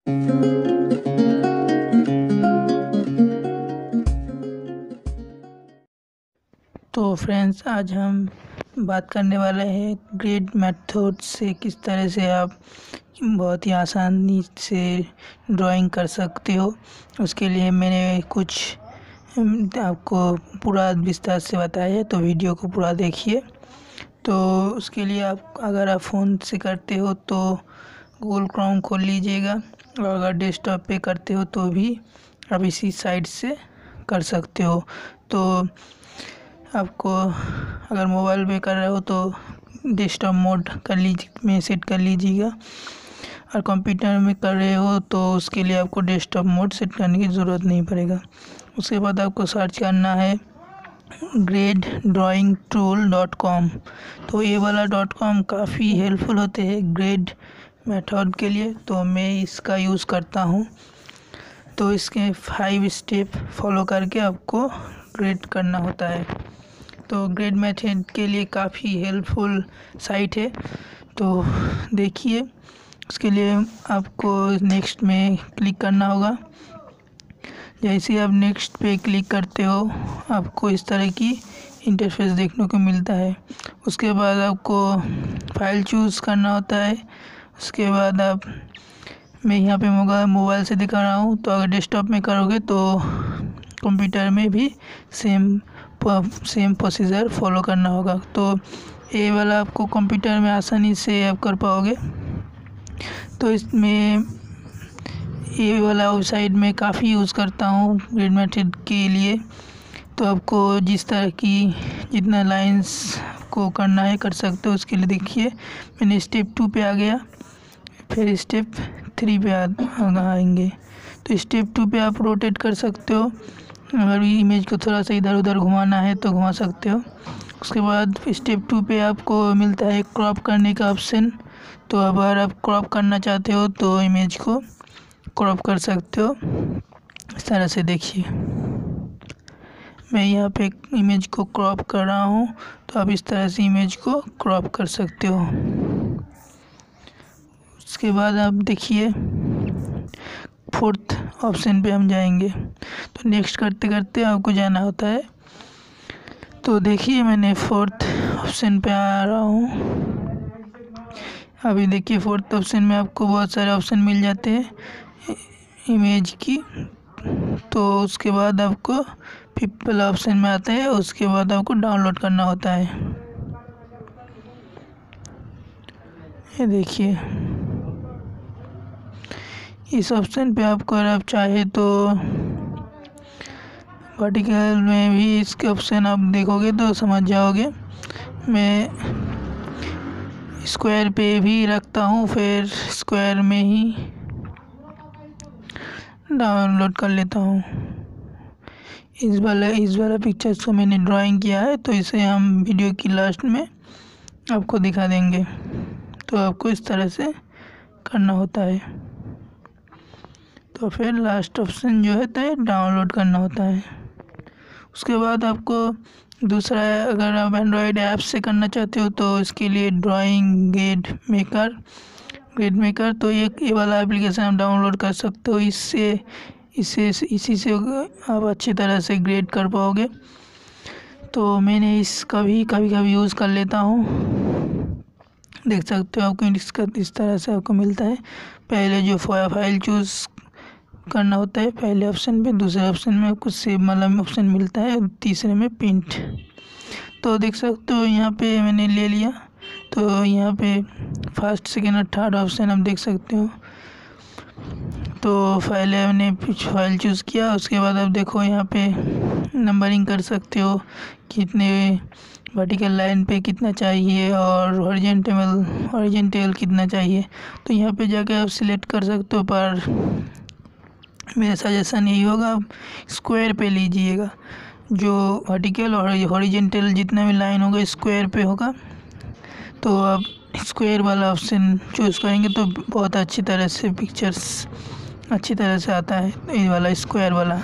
तो फ्रेंड्स, आज हम बात करने वाले हैं ग्रेड मेथड से किस तरह से आप बहुत ही आसानी से ड्राइंग कर सकते हो। उसके लिए मैंने कुछ आपको पूरा विस्तार से बताया है, तो वीडियो को पूरा देखिए। तो उसके लिए अगर आप फ़ोन से करते हो तो गूगल क्रोम खोल लीजिएगा, और अगर डेस्कटॉप पे करते हो तो भी आप इसी साइट से कर सकते हो। तो आपको अगर मोबाइल पे कर रहे हो तो डेस्कटॉप मोड में सेट कर लीजिएगा, और कंप्यूटर में कर रहे हो तो उसके लिए आपको डेस्कटॉप मोड सेट करने की ज़रूरत नहीं पड़ेगा। उसके बाद आपको सर्च करना है graddrawingtool.com। तो ये वाला .com काफ़ी हेल्पफुल होते हैं ग्रेड मेथड के लिए, तो मैं इसका यूज़ करता हूँ। तो इसके 5 स्टेप फॉलो करके आपको ग्रेड करना होता है। तो ग्रेड मेथड के लिए काफ़ी हेल्पफुल साइट है, तो देखिए। उसके लिए आपको नेक्स्ट में क्लिक करना होगा। जैसे ही आप नेक्स्ट पे क्लिक करते हो आपको इस तरह की इंटरफेस देखने को मिलता है। उसके बाद आपको फाइल चूज़ करना होता है। उसके बाद मैं यहाँ पे मोबाइल से दिखा रहा हूँ, तो अगर डेस्कटॉप में करोगे तो कंप्यूटर में भी सेम प्रोसीजर फॉलो करना होगा। तो ये वाला आपको कंप्यूटर में आसानी से आप कर पाओगे। तो इसमें ये वाला वेबसाइट में काफ़ी यूज़ करता हूँ ग्रेड मेथड के लिए। तो आपको जिस तरह की जितना लाइंस को करना है कर सकते हो। उसके लिए देखिए, मैंने स्टेप 2 पे आ गया, फिर स्टेप 3 पे आएंगे। तो स्टेप 2 पे आप रोटेट कर सकते हो। अगर इमेज को थोड़ा सा इधर उधर घुमाना है तो घुमा सकते हो। उसके बाद स्टेप 2 पे आपको मिलता है क्रॉप करने का ऑप्शन। तो अगर आप क्रॉप करना चाहते हो तो इमेज को क्रॉप कर सकते हो। इस तरह से देखिए, मैं यहाँ पे इमेज को क्रॉप कर रहा हूँ, तो आप इस तरह से इमेज को क्रॉप कर सकते हो। उसके बाद आप देखिए 4th ऑप्शन पे हम जाएंगे। तो नेक्स्ट करते करते आपको जाना होता है। तो देखिए, मैंने 4th ऑप्शन पे आ रहा हूँ। अभी देखिए 4th ऑप्शन में आपको बहुत सारे ऑप्शन मिल जाते हैं इमेज की। तो उसके बाद आपको 5th वाला ऑप्शन में आता है। उसके बाद आपको डाउनलोड करना होता है। ये देखिए, इस ऑप्शन पे आपको अगर आप चाहे तो वर्टिकल में भी इसके ऑप्शन आप देखोगे तो समझ जाओगे। मैं स्क्वायर पे भी रखता हूँ, फिर स्क्वायर में ही डाउनलोड कर लेता हूँ। इस वाला पिक्चर्स को मैंने ड्राइंग किया है, तो इसे हम वीडियो की लास्ट में आपको दिखा देंगे। तो आपको इस तरह से करना होता है। तो फिर लास्ट ऑप्शन जो है तो डाउनलोड करना होता है। उसके बाद आपको दूसरा, अगर आप एंड्रॉयड ऐप से करना चाहते हो तो इसके लिए ड्राइंग ग्रेड मेकर तो ये वाला एप्लीकेशन आप डाउनलोड कर सकते हो। इसी से आप अच्छी तरह से ग्रेड कर पाओगे। तो मैंने इसका भी कभी यूज़ कर लेता हूँ। देख सकते हो आपको इसका इस तरह से आपको मिलता है। पहले जो फाइल चूज़ करना होता है पहले ऑप्शन पे, दूसरे ऑप्शन में आपको सेव वाला ऑप्शन मिलता है, और तीसरे में प्रिंट। तो देख सकते हो यहाँ पे मैंने ले लिया। तो यहाँ पे 1st, 2nd और 3rd ऑप्शन आप देख सकते हो। तो पहले मैंने फाइल चूज़ किया। उसके बाद आप देखो यहाँ पे नंबरिंग कर सकते हो, कितने वर्टिकल लाइन पे कितना चाहिए और हॉरिजॉन्टल कितना चाहिए। तो यहाँ पे जाकर आप सिलेक्ट कर सकते हो, पर मेरा सजेशन यही होगा आप स्क्वायर पे लीजिएगा। जो वर्टिकल और हॉरिजॉन्टल जितना भी लाइन होगा स्क्वायर पे होगा। तो आप स्क्वायर वाला ऑप्शन चूज़ करेंगे तो बहुत अच्छी तरह से पिक्चर्स अच्छी तरह से आता है, ये वाला स्क्वायर वाला।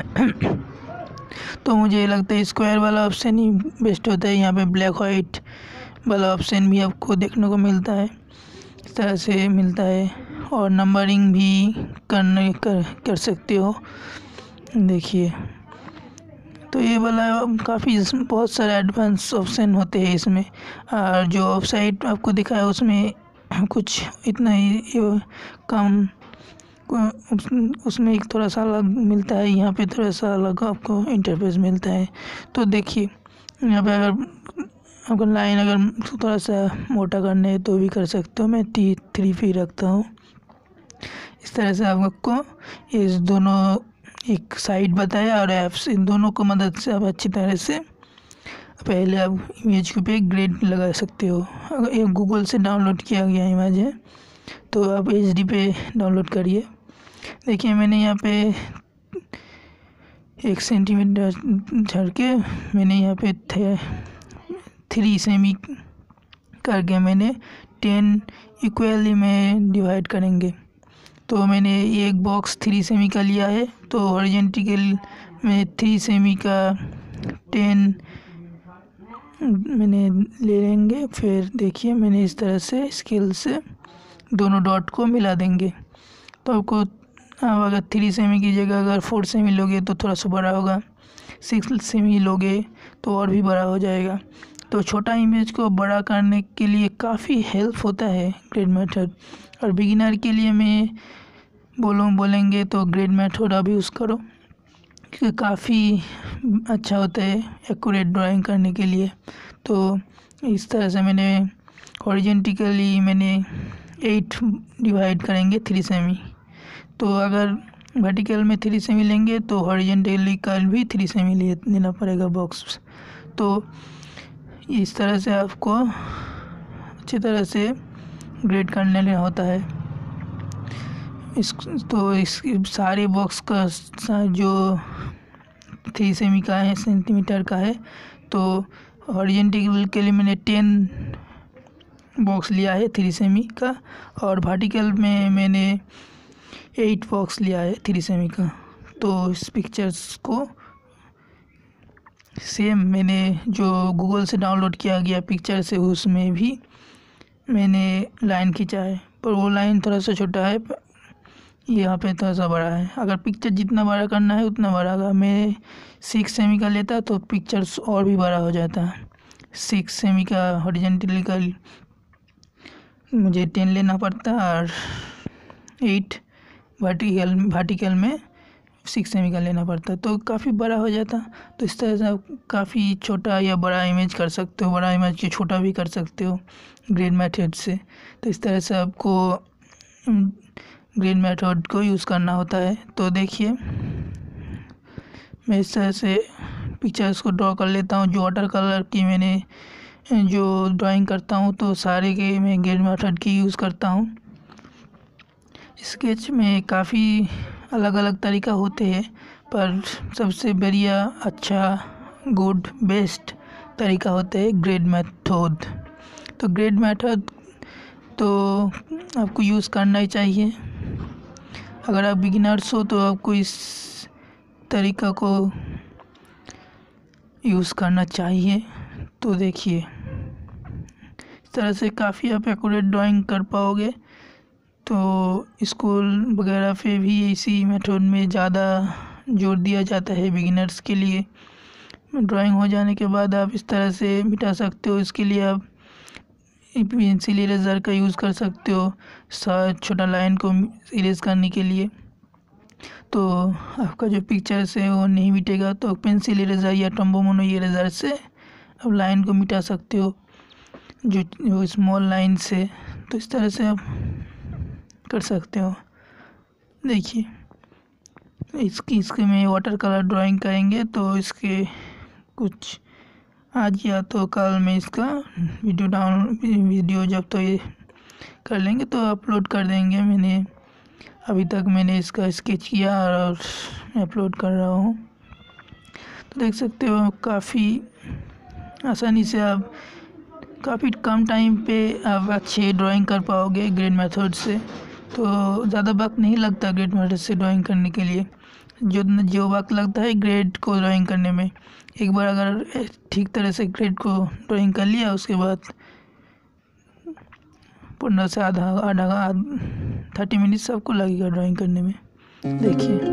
तो मुझे लगता है स्क्वायर वाला ऑप्शन ही बेस्ट होता है। यहाँ पे ब्लैक वाइट वाला ऑप्शन भी आपको देखने को मिलता है, इस तरह से मिलता है। और नंबरिंग भी कर सकते हो। देखिए, तो ये वाला काफ़ी बहुत सारे एडवांस ऑप्शन होते हैं इसमें। और जो वेबसाइट आपको दिखा है उसमें कुछ इतना ही कम, उसमें एक थोड़ा सा अलग मिलता है, यहाँ पे थोड़ा सा अलग आपको इंटरफेस मिलता है। तो देखिए, यहाँ पे अगर आपको लाइन अगर थोड़ा सा मोटा करने है तो भी कर सकते हो। मैं 3 फी रखता हूँ। इस तरह से आपको इस दोनों एक साइट बताया और ऐप्स, इन दोनों को मदद से आप अच्छी तरह से पहले आप इमेज पे ग्रेड लगा सकते हो। अगर ये गूगल से डाउनलोड किया गया इमेज है तो आप HD पे डाउनलोड करिए। देखिए, मैंने यहाँ पे 1 सेंटीमीटर झड़ के मैंने यहाँ पे 3 सेमी करके मैंने 10 इक्वली में डिवाइड करेंगे। तो मैंने एक बॉक्स 3 सेमी का लिया है, तो हॉरिजॉन्टल में 3 सेमी का 10 मैंने ले लेंगे। फिर देखिए, मैंने इस तरह से स्केल से दोनों डॉट को मिला देंगे। तो आपको आप अगर 3 सेमी की जगह अगर 4 सेमी लोगे तो थोड़ा सा बड़ा होगा, 6 सेमी लोगे तो और भी बड़ा हो जाएगा। तो छोटा इमेज को बड़ा करने के लिए काफ़ी हेल्प होता है ग्रेड मेथड। और बिगिनर के लिए मैं बोलेंगे तो ग्रेड मेथड आप यूज़ करो, क्योंकि काफ़ी अच्छा होता है एक्यूरेट ड्राइंग करने के लिए। तो इस तरह से मैंने हॉरिजॉन्टली मैंने 8 डिवाइड करेंगे 3 सेमी। तो अगर वर्टिकल में 3 सेमी लेंगे तो हॉरिजॉन्टली का भी 3 सेमी लेना पड़ेगा बॉक्स। तो इस तरह से आपको अच्छी तरह से ग्रेड करने होता है। इस सारे बॉक्स का जो 3 सेमी का है, सेंटीमीटर का है, तो हॉरिजॉन्टल के लिए मैंने 10 बॉक्स लिया है 3 सेमी का, और वर्टिकल में मैंने 8 बॉक्स लिया है 3 सेमी का। तो इस पिक्चर्स को सेम मैंने जो गूगल से डाउनलोड किया गया पिक्चर से उसमें भी मैंने लाइन खींचा है, पर वो लाइन थोड़ा सा छोटा है, यहाँ पे थोड़ा सा बड़ा है। अगर पिक्चर जितना बड़ा करना है उतना बड़ा होगा। मैं 6 सेमी का लेता तो पिक्चर्स और भी बड़ा हो जाता। 6 सेमी का हॉरिजॉन्टली का मुझे 10 लेना पड़ता और 8 वर्टिकल में 6 सेमी का लेना पड़ता, तो काफ़ी बड़ा हो जाता। तो इस तरह से आप काफ़ी छोटा या बड़ा इमेज कर सकते हो, बड़ा इमेज के छोटा भी कर सकते हो ग्रेड मेथड से। तो इस तरह से आपको ग्रेड मेथड को यूज़ करना होता है। तो देखिए, मैं इस तरह से पिक्चर्स को ड्रॉ कर लेता हूँ। जो वाटर कलर की मैंने जो ड्राइंग करता हूँ तो सारे के मैं ग्रेड मेथड की यूज़ करता हूँ। स्केच में काफ़ी अलग अलग तरीका होते हैं, पर सबसे बढ़िया, अच्छा, गुड, बेस्ट तरीका होता है ग्रेड मेथड। तो ग्रेड मेथड तो आपको यूज़ करना ही चाहिए। अगर आप बिगिनर्स हो तो आपको इस तरीका को यूज़ करना चाहिए। तो देखिए, इस तरह से काफ़ी आप एक्यूरेट ड्राइंग कर पाओगे। तो स्कूल वगैरह पे भी इसी मेथड में ज़्यादा जोर दिया जाता है बिगिनर्स के लिए। ड्राइंग हो जाने के बाद आप इस तरह से मिटा सकते हो। इसके लिए आप पेंसिल इरेज़र का यूज़ कर सकते हो छोटा लाइन को इरेज करने के लिए। तो आपका जो पिक्चर्स है वो नहीं मिटेगा, तो पेंसिल इरेज़र या टम्बो मोनो इरेज़र से आप लाइन को मिटा सकते हो, जो स्मॉल लाइन से। तो इस तरह से आप कर सकते हो। देखिए, इसके में वाटर कलर ड्राइंग करेंगे तो इसके कुछ आज या तो कल में इसका वीडियो जब तो ये कर लेंगे तो अपलोड कर देंगे। अभी तक मैंने इसका स्केच किया और अपलोड कर रहा हूँ। तो देख सकते हो काफ़ी आसानी से आप काफ़ी कम टाइम पे आप अच्छे ड्राइंग कर पाओगे ग्रेड मेथड से। तो ज़्यादा वक्त नहीं लगता ग्रेड मेथड से ड्राइंग करने के लिए। जो वक्त लगता है ग्रेड को ड्राइंग करने में, एक बार अगर ठीक तरह से ग्रेड को ड्राइंग कर लिया उसके बाद 15 से 30 मिनट्स आपको लगेगा ड्राइंग करने में। देखिए